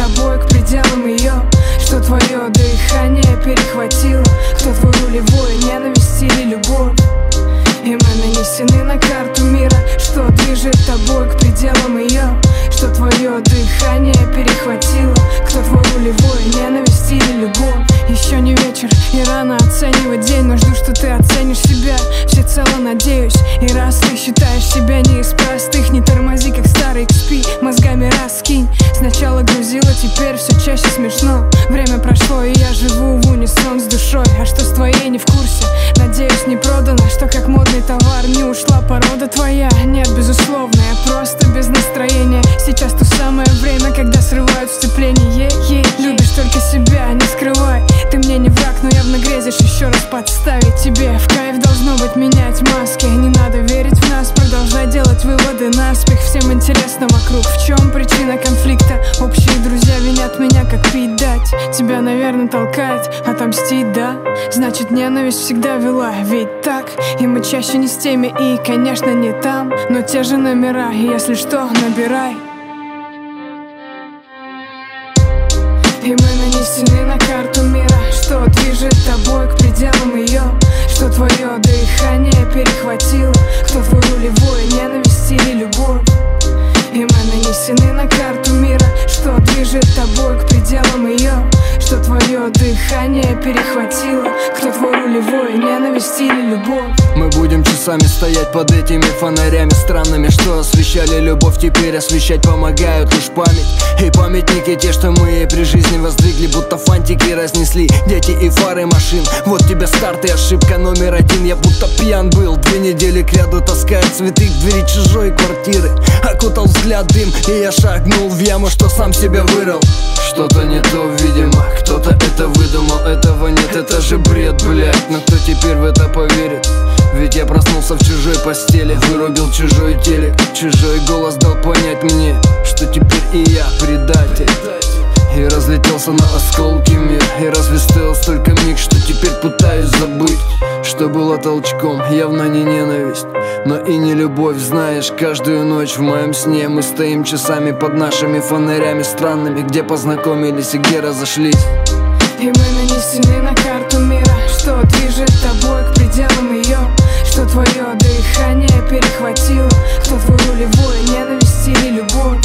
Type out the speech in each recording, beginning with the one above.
тобой к пределам ее, что твое дыхание перехватило, кто твой рулевой, ненависть или любовь. И мы нанесены на карту мира, что движет тобой к пределам ее, что твое дыхание перехватило, кто твой рулевой, ненависть или любовь. Еще не вечер и рано оценивать день, но жду, что ты оценишь себя, всецело надеюсь. И раз ты считаешь себя не из простых, не тормози, как старый XP, мозгами раскинь. Сначала грузило, теперь все чаще смешно. Время прошло, и я живу в унисон с душой. А что с твоей, не в курсе, надеюсь, не продано, что как модный товар не ушла порода твоя. Нет, безусловно, я просто без настроения. Сейчас то самое время, когда срывают сцепление. Любишь только себя, не скрывай. Ты мне не враг, но явно грезишь еще раз подставить тебе. В кайф должно быть менять маски. Не надо верить в нас, продолжай делать выводы наспех. Всем интересно вокруг, в чем причина конфликта. Общие друзья винят меня, как пить дать. Тебя, наверное, толкает отомстить, да? Значит, ненависть всегда вела, ведь так? И мы чаще не с теми, и, конечно, не там, но те же номера, и если что, набирай. И мы нанесены на карту мира, что движет тобой к пределам ее, что твое дыхание перехватило, кто твой рулевой, ненависть или любовь. И мы нанесены на карту мира, что движет тобой к пределам ее, что твое дыхание перехватило, кто твой рулевой, ненависть или любовь. Мы будем часами стоять под этими фонарями странными, что освещали любовь, теперь освещать помогают лишь память. И памятники те, что мы ей при жизни воздвигли, будто фантики разнесли дети и фары машин. Вот тебе старт и ошибка номер один. Я будто пьян был, 2 недели кряду таская цветы к двери чужой квартиры. Окутал взгляд дым, и я шагнул в яму, что сам себя вырыл. Что-то не то, видимо, кто-то это выдумал. Этого нет, это же бред, блядь. Но кто теперь в это поверит? Ведь я проснулся в чужой постели, вырубил чужой телек. Чужой голос дал понять мне, что теперь и я предатель. И разлетелся на осколки мир, и разве стоил столько миг, что теперь пытаюсь забыть, что было толчком, явно не ненависть, но и не любовь. Знаешь, каждую ночь в моем сне мы стоим часами под нашими фонарями странными, где познакомились и где разошлись. И мы нанесены на карту мира, что движет тобой к пределам ее, что твое дыхание перехватило, кто твой рулевой, ненависть или любовь.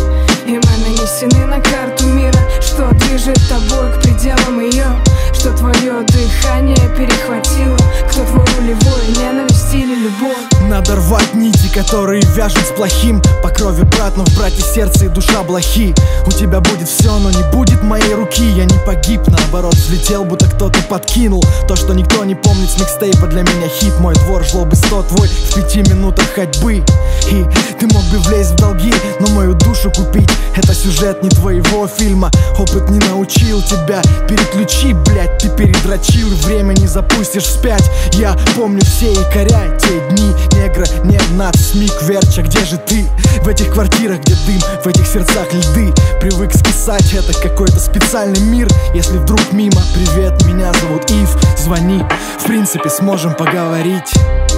И мы нанесены на карту мира, что движет тобой к пределам ее, что твое дыхание перехватило, кто твой рулевой, ненависть или любовь. Надо рвать нити, которые вяжут с плохим. По крови брат, но в брате сердце и душа блохи. У тебя будет все, но не будет моей руки. Я не погиб, наоборот взлетел, будто кто-то подкинул то, что никто не помнит с микстейпа. Для меня хит, мой двор, жлобы 100 твой в 5 минутах ходьбы. И ты мог бы влезть в долги, но мою душу купить — это сюжет не твоего фильма. Опыт не научил тебя, переключи, блядь, ты передрочил. Время не запустишь вспять. Я помню все якоря, те дни. Негра, не нацис, миг верча, где же ты? В этих квартирах, где дым, в этих сердцах льды. Привык скисать, это какой-то специальный мир. Если вдруг мимо, привет, меня зовут Ив, звони, в принципе сможем поговорить.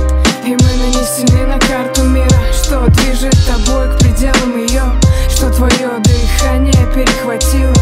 И мы нанесены на карту мира, что движет тобой к пределам ее, что твое дыхание перехватило,